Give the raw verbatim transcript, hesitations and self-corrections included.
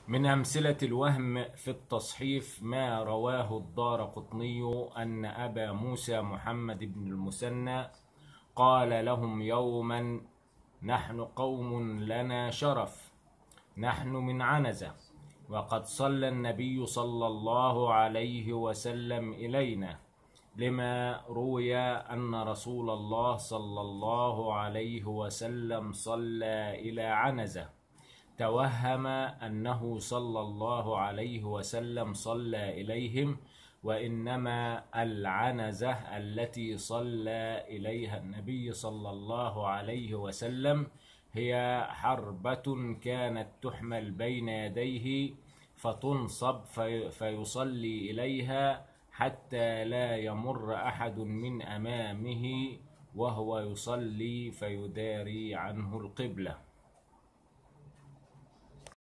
من أمثلة الوهم في التصحيف ما رواه الدارقطني أن أبا موسى محمد بن المثنى قال لهم يوما: نحن قوم لنا شرف، نحن من عنزة، وقد صلى النبي صلى الله عليه وسلم إلينا، لما روي أن رسول الله صلى الله عليه وسلم صلى إلى عنزة، توهم أنه صلى الله عليه وسلم صلى إليهم، وإنما العنزة التي صلى إليها النبي صلى الله عليه وسلم هي حربة كانت تحمل بين يديه فتنصب في فيصلي إليها حتى لا يمر أحد من أمامه وهو يصلي فيداري عنه القبلة.